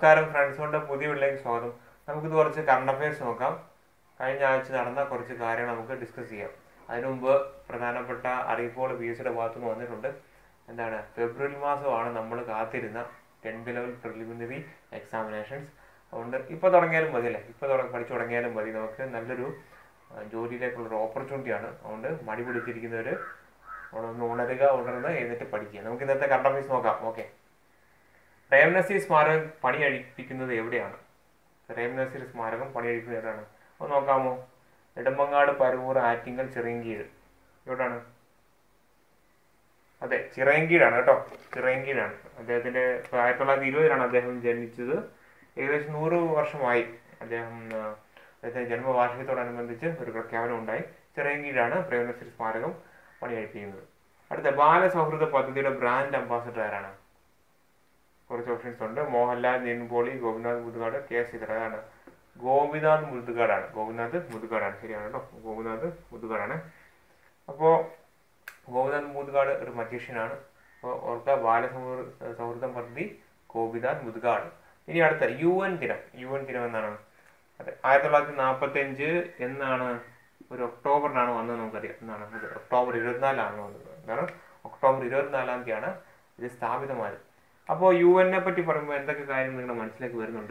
നമസ്കാരം ഫ്രണ്ട്സുകളുടെ പുതിയ വീട്ടിലേക്ക് സ്വാഗതം. നമുക്കിത് കുറച്ച് കറണ്ട് അഫയേഴ്സ് നോക്കാം. കഴിഞ്ഞ ആഴ്ച നടന്ന കുറച്ച് കാര്യങ്ങൾ നമുക്ക് ഡിസ്കസ് ചെയ്യാം. അതിനു മുമ്പ് പ്രധാനപ്പെട്ട അറിയിപ്പുകൾ PSCയുടെ ഭാഗത്തുനിന്ന് വന്നിട്ടുണ്ട്. എന്താണ്, ഫെബ്രുവരി മാസമാണ് നമ്മൾ കാത്തിരുന്ന 10th ലെവൽ പ്രിലിമിനറി എക്സാമിനേഷൻസ്. അതുകൊണ്ട് ഇപ്പോൾ തുടങ്ങിയാലും മതി അല്ലേ, ഇപ്പോൾ പഠിച്ചു തുടങ്ങിയാലും മതി. നമുക്ക് നല്ലൊരു ജോലിയിലേക്കുള്ളൊരു ഓപ്പർച്യൂണിറ്റിയാണ്. അതുകൊണ്ട് മടി പിടിച്ചിരിക്കുന്നവർ ഒന്ന് ഉണർന്ന് എഴുന്നേറ്റ് പഠിക്കുക. നമുക്ക് ഇന്നത്തെ കറണ്ട് അഫയേഴ്സ് നോക്കാം. ഓക്കെ, പ്രേംനസീർ സ്മാരകം പണിയഴിപ്പിക്കുന്നത് എവിടെയാണ്? പ്രേംനസീർ സ്മാരകം പണിയഴിക്കുന്നത് എവിടെയാണ്? ഒന്ന് നോക്കാമോ? നെടുമങ്ങാട്, പരവൂർ, ആറ്റിങ്ങൽ, ചിറയൻകീഴ്. എവിടെയാണ്? അതെ, ചിറയൻകീഴാണ് കേട്ടോ, ചിറയൻകീഴാണ്. അദ്ദേഹത്തിന്റെ 1920 അദ്ദേഹം ജനിച്ചത്. ഏകദേശം 100 വർഷമായി അദ്ദേഹത്തിന്റെ ജന്മവാർഷികത്തോടനുബന്ധിച്ച് ഒരു പ്രഖ്യാപനം ഉണ്ടായി. ചിറയൻകീഴാണ് പ്രേംനസീർ സ്മാരകം പണിയഴിപ്പിക്കുന്നത്. അടുത്ത ബാലസൗഹൃദ പദ്ധതിയുടെ ബ്രാൻഡ് അംബാസഡർ ആരാണ്? കുറച്ച് ഓപ്ഷൻസ് ഉണ്ട്. മോഹൻലാൽ, നിവിൻ പോളി, ഗോപിനാഥ് മുതുകാട്, കെ ശ്രീധർ. അതാണ് ഗോപിനാഥ് മുതുകാടാണ്. ശരിയാണ് കേട്ടോ, ഗോപിനാഥ് മുതുകാടാണ്. അപ്പോൾ ഗോപിനാഥ് മുതുകാട് ഒരു മജീഷ്യനാണ്. അപ്പോൾ ഓർക്കുക, ബാലസൗഹൃദം പദ്ധതി ഗോപിനാഥ് മുതുകാട്. ഇനി അടുത്ത UN ദിനം എന്നാണ്? അതെ, 1945 എന്നാണ്? ഒരു ഒക്ടോബറിനാണ് വന്നത്, നമുക്കറിയാം. എന്നാണ് ഒക്ടോബർ 24 വന്നത്. എന്താണ്, ഒക്ടോബർ 24 തീയതിയാണ് ഇത് സ്ഥാപിതമായത്. അപ്പോൾ UN പറ്റി പറയുമ്പോൾ എന്തൊക്കെ കാര്യങ്ങൾ നിങ്ങളുടെ മനസ്സിലേക്ക് വരുന്നുണ്ട്?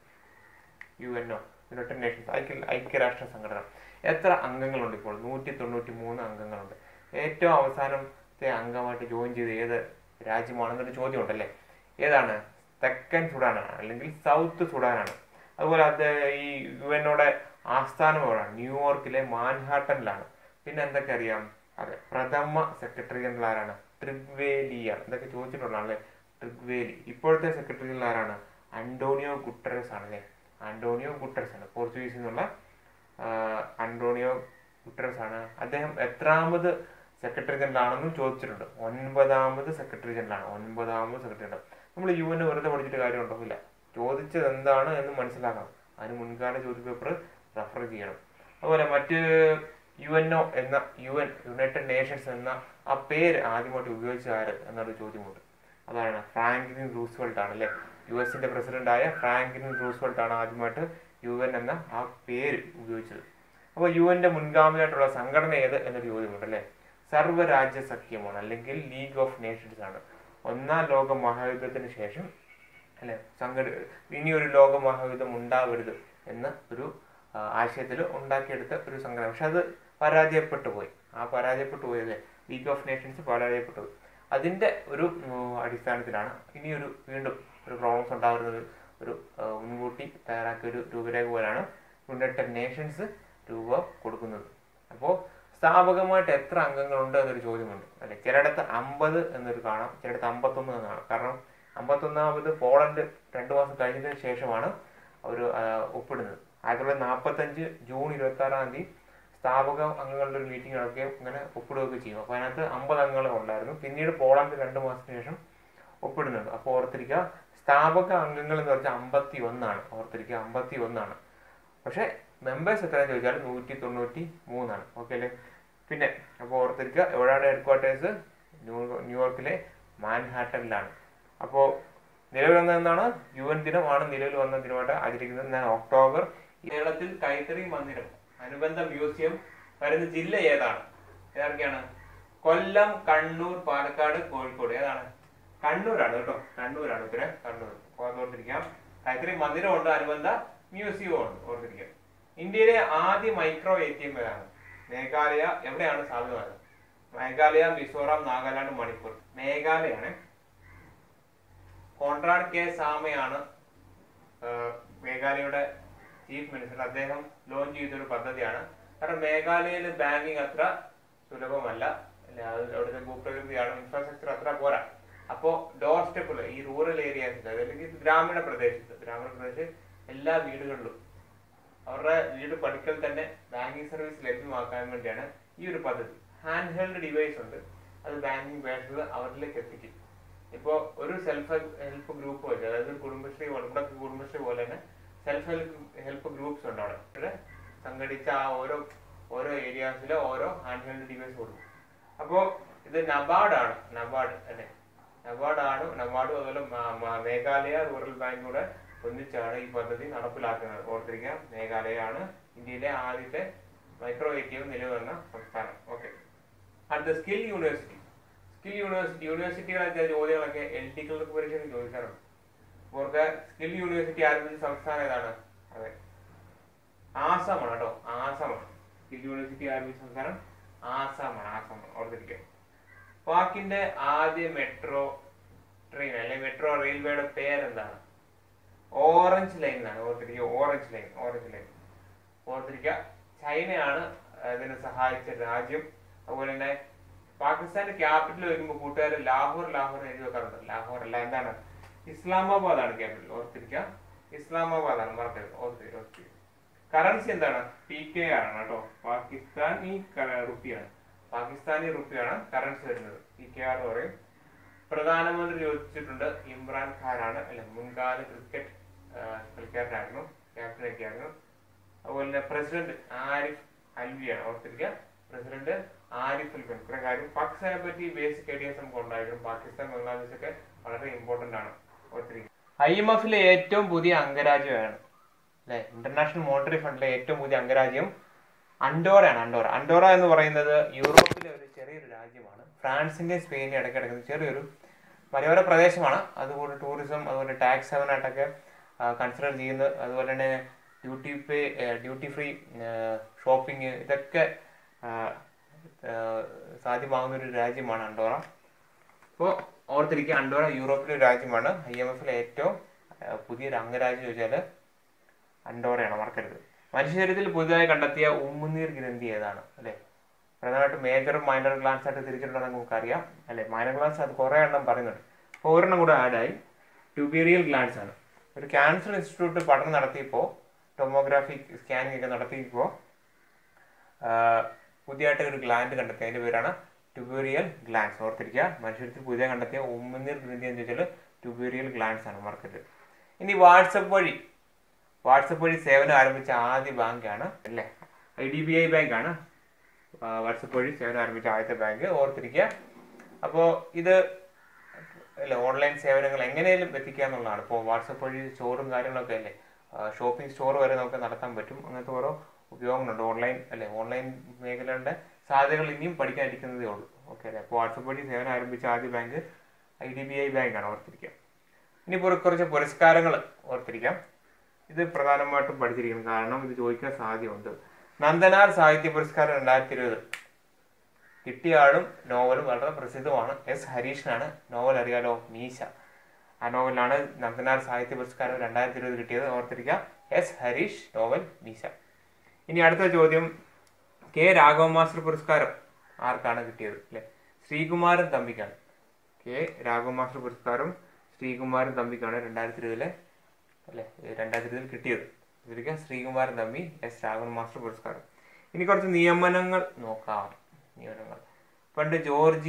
UNO, യുണൈറ്റഡ് നേഷൻസ്, ഐക്യരാഷ്ട്ര സംഘടന. എത്ര അംഗങ്ങളുണ്ട് ഇപ്പോൾ? 193 അംഗങ്ങളുണ്ട്. ഏറ്റവും അവസാനത്തെ അംഗമായിട്ട് ജോയിൻ ചെയ്ത് ഏത് രാജ്യമാണെന്നൊരു ചോദ്യം ഉണ്ടല്ലേ. ഏതാണ്? തെക്കൻ സുഡാനാണ്, അല്ലെങ്കിൽ സൗത്ത് സുഡാനാണ്. അതുപോലെ അത് ഈ UNOയുടെ ആസ്ഥാനം എവിടെയാണ്? ന്യൂയോർക്കിലെ മാൻഹാട്ടനിലാണ്. പിന്നെ എന്തൊക്കെ അറിയാം? അതെ, പ്രഥമ സെക്രട്ടറി ജനറൽ ആരാണ്? ട്രിഗ്വേലിയാണ്. ഇതൊക്കെ ചോദിച്ചിട്ടുള്ളതാണല്ലേ, ട്രിഗ്വേലി. ഇപ്പോഴത്തെ സെക്രട്ടറി ജനറൽ ആരാണ്? അന്റോണിയോ ഗുട്ടറസ് ആണല്ലേ. അന്റോണിയോ ഗുട്ടറസ് ആണ്, പോർച്ചുഗീസിൽ നിന്നുള്ള അന്റോണിയോ ഗുട്ടറസ് ആണ്. അദ്ദേഹം എത്രാമത് സെക്രട്ടറി ജനറൽ ആണെന്നും ചോദിച്ചിട്ടുണ്ട്. 9ാമത് സെക്രട്ടറി ജനറൽ ആണ്. 9ാമത് സെക്രട്ടറി ജനറൽ. നമ്മൾ UN വെറുതെ പഠിച്ചിട്ട് കാര്യമുണ്ടോ? ഇല്ല. ചോദിച്ചത് എന്താണ് എന്ന് മനസ്സിലാക്കണം. അതിന് മുൻകാല ചോദ്യപേപ്പർ റെഫർ ചെയ്യണം. അതുപോലെ മറ്റ് UNO എന്ന യുണൈറ്റഡ് നേഷൻസ് എന്ന ആ പേര് ആദ്യമായിട്ട് ഉപയോഗിച്ച ആര് എന്നൊരു ചോദ്യമുണ്ട്. അതാണ് ഫ്രാങ്ക്ലിൻ റൂസ്വെൽറ്റ് ആണ് അല്ലേ. US പ്രസിഡന്റായ ഫ്രാങ്ക്ലിൻ റൂസ്വെൽറ്റ് ആണ് ആദ്യമായിട്ട് UN എന്ന ആ പേര് ഉപയോഗിച്ചത്. അപ്പോൾ UN മുൻഗാമിയായിട്ടുള്ള സംഘടന ഏത് എന്നൊരു ചോദ്യമുണ്ട് അല്ലേ. സർവ്വരാജ്യ സഖ്യമാണ്, അല്ലെങ്കിൽ ലീഗ് ഓഫ് നേഷൻസ് ആണ്. 1ാം ലോക മഹായുദ്ധത്തിന് ശേഷം അല്ലെ ഇനിയൊരു ലോക മഹായുദ്ധം ഉണ്ടാവരുത് എന്ന ഒരു ആശയത്തിൽ ഉണ്ടാക്കിയെടുത്ത ഒരു സംഘടന. പക്ഷെ അത് പരാജയപ്പെട്ടു പോയി. അല്ലേ, ലീഗ് ഓഫ് നേഷൻസ് പരാജയപ്പെട്ടു. അതിൻ്റെ ഒരു അടിസ്ഥാനത്തിലാണ് വീണ്ടും ഒരു പ്രോബ്ലംസ് ഉണ്ടാകുന്നത്. ഒരു മുൻകൂട്ടി തയ്യാറാക്കിയ ഒരു രൂപരേഖ പോലാണ് യുണൈറ്റഡ് നേഷൻസ് രൂപം കൊടുക്കുന്നത്. അപ്പോൾ സ്ഥാപകമായിട്ട് എത്ര അംഗങ്ങളുണ്ട് എന്നൊരു ചോദ്യമുണ്ട് അല്ലെ. ചിലയിടത്ത് 50 എന്നൊരു കാണാം, ചിലയിടത്ത് 51 എന്ന് കാണാം. കാരണം 51ാമത് പോളണ്ട് 2 മാസം കഴിഞ്ഞതിന് ശേഷമാണ് അവർ ഒപ്പിടുന്നത്. 1945 ജൂൺ 26 തീയതി സ്ഥാപക അംഗങ്ങളുടെ ഒരു മീറ്റിംഗ് നടക്കുകയും ഇങ്ങനെ ഒപ്പിടുകയൊക്കെ ചെയ്യും. അപ്പോൾ അതിനകത്ത് 50 അംഗങ്ങളെ ഉണ്ടായിരുന്നു. പിന്നീട് പോളണ്ട് 2 മാസത്തിന് ശേഷം ഒപ്പിടുന്നുണ്ട്. അപ്പോൾ ഓർത്തിരിക്കുക, സ്ഥാപക അംഗങ്ങൾ എന്ന് പറഞ്ഞാൽ 51 ആണ്. ഓർത്തിരിക്കുക, 51 ആണ്. പക്ഷേ മെമ്പേഴ്സ് എത്രയാണെന്ന് ചോദിച്ചാൽ 193 ആണ്. ഓക്കെ അല്ലേ. പിന്നെ അപ്പോൾ ഓർത്തിരിക്കുക, എവിടെയാണ് ഹെഡ്ക്വാർട്ടേഴ്സ്? ന്യൂയോർക്കിലെ മാൻഹാട്ടനിലാണ്. അപ്പോൾ നിലവിൽ വന്ന എന്നാണ്? UN ദിനമാണ് നിലവിൽ വന്ന ദിനമായിട്ട് ആചരിക്കുന്നത്. ഒക്ടോബർ. കേരളത്തിൽ കൈത്തറി മന്ദിരം അനുബന്ധ മ്യൂസിയം വരുന്ന ജില്ല ഏതാണ്? ഏതൊക്കെയാണ്? കൊല്ലം, കണ്ണൂർ, പാലക്കാട്, കോഴിക്കോട്. ഏതാണ്? കണ്ണൂരാണ് കേട്ടോ, കണ്ണൂരാണ് ഉത്തരം. കണ്ണൂർ. ഓർത്തിരിക്കാം. കൈത്തറി മന്ദിരമുണ്ട്, അനുബന്ധ മ്യൂസിയവും ഉണ്ട്. ഓർത്തിരിക്കാം. ഇന്ത്യയിലെ ആദ്യ മൈക്രോ ATM ഏതാണ്? മേഘാലയ. എവിടെയാണ് സ്ഥാപിതമായത്? മേഘാലയ, മിസോറാം, നാഗാലാൻഡ്, മണിപ്പൂർ. മേഘാലയാണ്. കോൺറാഡ് കെ സാമയാണ് മേഘാലയയുടെ ചീഫ് മിനിസ്റ്റർ. അദ്ദേഹം ലോഞ്ച് ചെയ്തൊരു പദ്ധതിയാണ്. കാരണം മേഘാലയയിൽ ബാങ്കിങ് അത്ര സുലഭമല്ല, അവിടുത്തെ ഭൂപ്രകൃതിയാണ്, ഇൻഫ്രാസ്ട്രക്ചർ അത്ര പോരാ. അപ്പോൾ ഡോർ സ്റ്റെപ്പിൽ ഈ റൂറൽ ഏരിയാസിൽ, അല്ലെങ്കിൽ ഗ്രാമീണ പ്രദേശത്ത് എല്ലാ വീടുകളിലും അവരുടെ വീട് പടിക്കൽ തന്നെ ബാങ്കിങ് സർവീസ് ലഭ്യമാക്കാൻ വേണ്ടിയാണ് ഈ ഒരു പദ്ധതി. ഹാൻഡ് ഹെൽഡ് ഡിവൈസ് ഉണ്ട്, അത് ബാങ്കിങ് വേണ്ടത് അവരിലേക്ക് എത്തിക്കും. ഇപ്പോൾ ഒരു സെൽഫ് ഹെൽപ്പ് ഗ്രൂപ്പ് വെച്ച്, അതായത് കുടുംബശ്രീ പോലെ തന്നെ സെൽഫ് ഹെൽപ്പ് ഗ്രൂപ്പ്സ് ഉണ്ട്. അവിടെ സംഘടിച്ച ആ ഓരോ ഏരിയാസിലെ ഓരോ ഹാൻഡ് ഹെൽഡ് ഡിവൈസ് കൊടുക്കും. അപ്പോൾ ഇത് നബാർഡ് അല്ലേ. നബാർഡും അതുപോലെ മേഘാലയ റൂറൽ ബാങ്കിലൂടെ ഒന്നിച്ചാണ് ഈ പദ്ധതി നടപ്പിലാക്കുന്നത്. ഓർത്തിരിക്കുക, മേഘാലയയാണ് ഇന്ത്യയിലെ ആദ്യത്തെ മൈക്രോ ATM നിലവിൽ വന്ന സംസ്ഥാനം. ഓക്കെ, അടുത്ത സ്കിൽ യൂണിവേഴ്സിറ്റി. യൂണിവേഴ്സിറ്റികളൊക്കെ ചോദ്യങ്ങളൊക്കെ LD ക്ലർക്ക് പരീക്ഷയ്ക്ക് ചോദിക്കാറുണ്ട്. ഓർക്ക് സ്കിൽ യൂണിവേഴ്സിറ്റി ആരംഭിച്ച സംസ്ഥാനം ഏതാണ്? അതെ, ആസാമാണ് കേട്ടോ, ആസാമാണ്. സ്കിൽ യൂണിവേഴ്സിറ്റി ആരംഭിച്ച സംസ്ഥാനം ആസാമാണ്. ഓർത്തിരിക്കുക. പാക്കിന്റെ ആദ്യ മെട്രോ ട്രെയിൻ അല്ലെങ്കിൽ മെട്രോ റെയിൽവേയുടെ പേരെന്താണ്? ഓറഞ്ച് ലൈൻ എന്നാണ്. ഓർത്തിരിക്കുക, ഓറഞ്ച് ലൈൻ. ഓർത്തിരിക്കുക, ചൈനയാണ് ഇതിനെ സഹായിച്ച രാജ്യം. അതുപോലെ തന്നെ പാകിസ്ഥാന്റെ ക്യാപിറ്റൽ വരുമ്പോൾ കൂട്ടുകാർ ലാഹോർ എഴുതി വെക്കാറുണ്ട്. ലാഹോർ അല്ല, എന്താണ്? ഇസ്ലാമാബാദാണ് ക്യാപിറ്റൽ. ഓർത്തിരിക്കുക, ഇസ്ലാമാബാദാണ്. മറക്കരുത്. ഓർത്തിരിക്കുക. കറൻസി എന്താണ്? PKR ആണ് കേട്ടോ. പാകിസ്ഥാനി റുപ്പിയാണ് കറൻസി വരുന്നത്. PKR എന്ന് പറയും. പ്രധാനമന്ത്രി ചോദിച്ചിട്ടുണ്ട്. ഇമ്രാൻ ഖാനാണ്, അല്ലെ, മുൻകാല ക്രിക്കറ്റ് കളിക്കാരനായിരുന്നു, ക്യാപ്റ്റനൊക്കെ ആയിരുന്നു. അതുപോലെ തന്നെ പ്രസിഡന്റ് ആരിഫ് അൽവിയാണ്. ഓർത്തിരിക്കുക, പ്രസിഡന്റ് ആരിഫ് അൽവി. ഇത്ര കാര്യം പാകിസ്ഥാനെ പറ്റി ബേസിക് ഐഡിയാസ് നമുക്ക് ഉണ്ടായിരുന്നു. പാകിസ്ഥാൻ, ബംഗ്ലാദേശ് ഒക്കെ വളരെ ഇമ്പോർട്ടന്റ് ആണ്. ഓർത്തിരിക്കുക. IMFലെ ഏറ്റവും പുതിയ അംഗരാജ്യമാണ്, അല്ലെ, ഇന്റർനാഷണൽ മോണിറ്ററി ഫണ്ടിലെ ഏറ്റവും പുതിയ അംഗരാജ്യം അൻഡോറയാണ്. അൻഡോറ എന്ന് പറയുന്നത് യൂറോപ്പിലെ ഒരു ചെറിയൊരു രാജ്യമാണ്. ഫ്രാൻസിന്റെ സ്പെയിനിന്റെ ഇടയ്ക്ക് കിടക്കുന്ന ചെറിയൊരു മലയോര പ്രദേശമാണ്. അതുപോലെ ടൂറിസം, അതുപോലെ ടാക്സ് ഹെവനായിട്ടൊക്കെ കൺസിഡർ ചെയ്യുന്നത്. അതുപോലെ തന്നെ ഡ്യൂട്ടി ഫ്രീ ഷോപ്പിംഗ്, ഇതൊക്കെ സാധ്യമാകുന്ന ഒരു രാജ്യമാണ് അൻഡോറ. അപ്പോൾ ഓർത്തിരിക്കുക, അൻഡോറ യൂറോപ്പിലെ ഒരു രാജ്യമാണ്. IMFലെ ഏറ്റവും പുതിയൊരു അംഗരാജ്യം ചോദിച്ചാൽ അൻഡോറയാണ്, മറക്കരുത്. മനുഷ്യശരീരത്തിൽ പുതുതായി കണ്ടെത്തിയ ഉമ്മുനീർ ഗ്രന്ഥി ഏതാണ്? അല്ലെ, പ്രധാനമായിട്ട് മേജറും മൈനർ ഗ്ലാൻസ് ആയിട്ട് തിരിച്ചിട്ടുണ്ടെന്ന് നമുക്കറിയാം, അല്ലെ. മൈനർ ഗ്ലാൻസ് അത് കുറേ എണ്ണം പറയുന്നുണ്ട്. അപ്പോൾ ഒരെണ്ണം കൂടെ ആഡായി, ട്യൂബേറിയൽ ഗ്ലാൻസ് ആണ്. ഒരു ക്യാൻസർ ഇൻസ്റ്റിറ്റ്യൂട്ട് പഠനം നടത്തിയപ്പോൾ, ടൊമോഗ്രാഫിക് സ്കാനിങ് ഒക്കെ നടത്തിയപ്പോൾ പുതിയതായിട്ട് ഒരു ഗ്ലാൻഡ് കണ്ടെത്തി. അതിന്റെ പേരാണ് ട്യൂബേറിയൽ ഗ്ലാൻസ്. ഓർത്തിരിക്കുക, മനുഷ്യത്തിൽ പുതിയ കണ്ടെത്തിയ ഉമ്മുനീർ ഗ്രന്ഥി എന്ന് ചോദിച്ചാൽ ട്യൂബേറിയൽ ഗ്ലാൻസ് ആണ്, മറക്കരുത്. ഇനി വാട്സപ്പ് വഴി സേവനം ആരംഭിച്ച ആദ്യ ബാങ്കാണ്, അല്ലേ, IDBI ബാങ്കാണ്. വാട്സപ്പ് വഴി സേവനം ആരംഭിച്ച ആദ്യത്തെ ബാങ്ക്. ഓർത്തിരിക്കുക. അപ്പോൾ ഇത്, അല്ലെ, ഓൺലൈൻ സേവനങ്ങൾ എങ്ങനെയും എത്തിക്കുക എന്നുള്ളതാണ്. ഇപ്പോൾ വാട്സപ്പ് വഴി സ്റ്റോറും കാര്യങ്ങളൊക്കെ, അല്ലേ, ഷോപ്പിംഗ് സ്റ്റോർ വരെ നമുക്ക് നടത്താൻ പറ്റും. അങ്ങനത്തെ ഓരോ ഉപയോഗങ്ങളുണ്ട്. ഓൺലൈൻ മേഖലകളുടെ സാധ്യതകൾ ഇനിയും പഠിക്കാനിരിക്കുന്നതേ ഉള്ളൂ. ഓക്കെ അല്ലേ. അപ്പോൾ വാട്സപ്പ് വഴി സേവനം ആരംഭിച്ച ആദ്യ ബാങ്ക് IDBI ബാങ്കാണ്. ഓർത്തിരിക്കുക. ഇനി കുറച്ച് പുരസ്കാരങ്ങൾ ഓർത്തിരിക്കാം. ഇത് പ്രധാനമായിട്ടും പഠിച്ചിരിക്കണം, കാരണം ഇത് ചോദിക്കാൻ സാധ്യതയുണ്ട്. നന്ദനാർ സാഹിത്യ പുരസ്കാരം 2020 കിട്ടിയ ആളും നോവലും വളരെ പ്രസിദ്ധമാണ്. S. ഹരീഷിനാണ്. നോവൽ അറിയാലോ, മീശ. ആ നോവലിനാണ് നന്ദനാർ സാഹിത്യ പുരസ്കാരം 2020 കിട്ടിയത്. ഓർത്തിരിക്കുക, S. ഹരീഷ്, നോവൽ മീശ. ഇനി അടുത്ത ചോദ്യം, K. രാഘവ മാസ്റ്റർ പുരസ്കാരം ആർക്കാണ് കിട്ടിയത്? അല്ലെ, ശ്രീകുമാരൻ തമ്പിക്കാണ്. K. രാഘവ മാസ്റ്റർ പുരസ്കാരം ശ്രീകുമാരൻ തമ്പിക്കാണ് 2020 അല്ലെ, 2020 കിട്ടിയത്. ശ്രീകുമാരൻ തമ്പി, S. രാഘവൻ മാസ്റ്റർ പുരസ്കാരം. ഇനി കുറച്ച് നിയമനങ്ങൾ നോക്കാം. പണ്ട്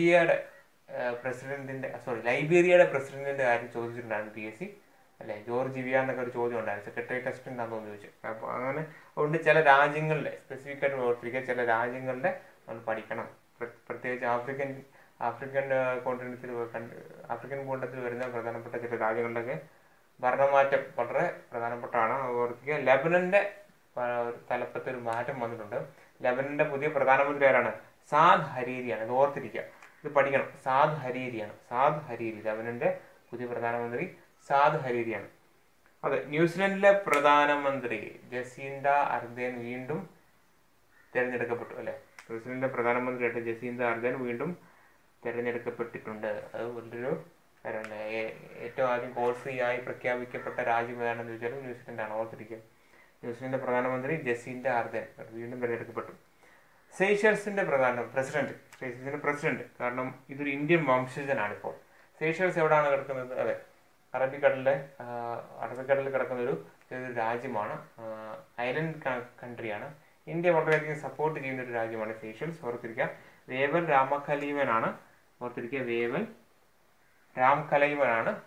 ലൈബീരിയയുടെ പ്രസിഡന്റിന്റെ കാര്യം ചോദിച്ചിട്ടുണ്ടായിരുന്നു PSC, അല്ലെ. ജോർജിയ എന്നൊക്കെ ഒരു ചോദ്യം ഉണ്ടായിരുന്നു. സെക്രട്ടറി അസിസ്റ്റന്റ് ആണെന്ന് ചോദിച്ചു. അപ്പോൾ അങ്ങനെ അതുകൊണ്ട് ചില രാജ്യങ്ങളിലെ സ്പെസിഫിക് ആയിട്ട് ഓർത്തിരിക്കുക, ചില രാജ്യങ്ങളുടെ നമ്മൾ പഠിക്കണം. പ്രത്യേകിച്ച് ആഫ്രിക്കൻ ഭൂഖണ്ഡത്തിൽ വരുന്ന പ്രധാനപ്പെട്ട ചില രാജ്യങ്ങളിലൊക്കെ ഭരണമാറ്റം വളരെ പ്രധാനപ്പെട്ടാണ്. ഓർത്തിരിക്കുക, ലെബനന്റെ തലപ്പത്ത് ഒരു മാറ്റം വന്നിട്ടുണ്ട്. ലെബനന്റെ പുതിയ പ്രധാനമന്ത്രി ആരാണ്? സാദ് ഹരീരിയാണ്. ഇത് ഓർത്തിരിക്കുക, ഇത് പഠിക്കണം. സാദ് ഹരീരി, ലെബനന്റെ പുതിയ പ്രധാനമന്ത്രി സാദ് ഹരീരിയാണ്. അതെ, ന്യൂസിലൻഡിലെ പ്രധാനമന്ത്രി ജസീന്ത അർദേൻ വീണ്ടും തിരഞ്ഞെടുക്കപ്പെട്ടു, അല്ലെ. ന്യൂസിലൻഡിലെ പ്രധാനമന്ത്രിയായിട്ട് ജസീന്ത അർദേൻ വീണ്ടും തിരഞ്ഞെടുക്കപ്പെട്ടിട്ടുണ്ട്. അത് വലിയൊരു കാര്യമല്ലേ. ഏറ്റവും ആദ്യം കോൾ ഫ്രീ ആയി പ്രഖ്യാപിക്കപ്പെട്ട രാജ്യം ഏതാണെന്ന് ചോദിച്ചാൽ ന്യൂസിലൻഡാണ്. ഓർത്തിരിക്കുക, ന്യൂസിലൻഡിന്റെ പ്രധാനമന്ത്രി ജസീന്ത അർദേൻ വീണ്ടും തിരഞ്ഞെടുക്കപ്പെട്ടു. സെയ്ഷൽസിന്റെ പ്രസിഡന്റ്, കാരണം ഇതൊരു ഇന്ത്യൻ വംശജനാണ്. ഇപ്പോൾ സെയ്ഷൽസ് എവിടെയാണ് കിടക്കുന്നത്? അതെ, അറബിക്കടലിൽ കിടക്കുന്ന ഒരു രാജ്യമാണ്. ഐലൻഡ് കൺട്രിയാണ്. ഇന്ത്യ വളരെയധികം സപ്പോർട്ട് ചെയ്യുന്ന ഒരു രാജ്യമാണ് സെയ്ഷൽസ്. ഓർത്തിരിക്കുക, വേവൽ രാമഖലീവനാണ്. ഓർത്തിരിക്കുക, വേവൽ രാംകലൈവനാണ്.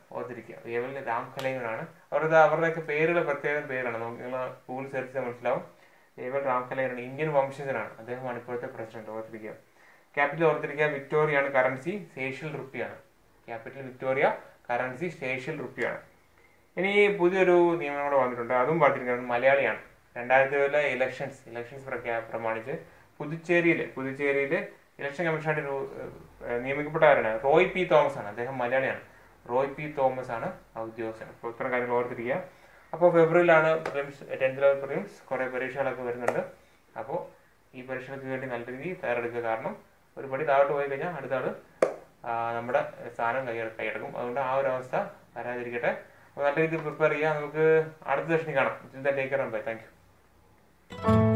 അവരുടെയൊക്കെ പേരുകൾ പ്രത്യേകം പേരാണ്. നിങ്ങൾ ഗൂഗിൾ സെർച്ച് ചെയ്താൽ മനസ്സിലാവും. വേവൽ രാംകലൈവനാണ്, ഇന്ത്യൻ വംശജനാണ്. അദ്ദേഹമാണ് ഇപ്പോഴത്തെ പ്രസിഡന്റ്. ഓർത്തിരിക്കുക. ക്യാപിറ്റൽ ഓർത്തിരിക്കുക, വിക്ടോറിയാണ്. കറൻസി സേഷ്യൽ റുപ്പിയാണ്. ക്യാപിറ്റൽ വിക്ടോറിയ, കറൻസി സേഷ്യൽ റുപ്പിയാണ്. ഇനി പുതിയൊരു നിയമം കൂടെ വന്നിട്ടുണ്ട്, അതും പറഞ്ഞിരിക്കുന്നത് മലയാളിയാണ്. 2007 ഇലക്ഷൻസ് പ്രമാണിച്ച് പുതുച്ചേരിയിൽ ഇലക്ഷൻ കമ്മീഷനായിട്ട് നിയമിക്കപ്പെട്ടവരാണ് റോയ് പി തോമസ് ആണ്. അദ്ദേഹം മലയാളിയാണ്. റോയ് പി തോമസ് ആണ് ഉദ്യോഗസ്ഥൻ. അപ്പോൾ ഇത്തരം കാര്യങ്ങൾ ഓർത്തിരിക്കുക. അപ്പോൾ ഫെബ്രുവരിയിലാണ് പ്രിലിംസ്, 10th ലെവൽ പ്രിലിംസ്, കുറേ പരീക്ഷകളൊക്കെ വരുന്നുണ്ട്. അപ്പോൾ ഈ പരീക്ഷകൾക്ക് വേണ്ടി നല്ല രീതിയിൽ തയ്യാറെടുക്കുക. കാരണം ഒരു പടി താഴോട്ട് പോയി കഴിഞ്ഞാൽ അടുത്ത ആൾ നമ്മുടെ സ്ഥാനം കൈയടക്കും. അതുകൊണ്ട് ആ ഒരു അവസ്ഥ വരാതിരിക്കട്ടെ. അപ്പോൾ നല്ല രീതിയിൽ പ്രിപ്പയർ ചെയ്യുക. നമുക്ക് അടുത്ത സെഷനിൽ കാണാം. Take care. Bye. Thank U.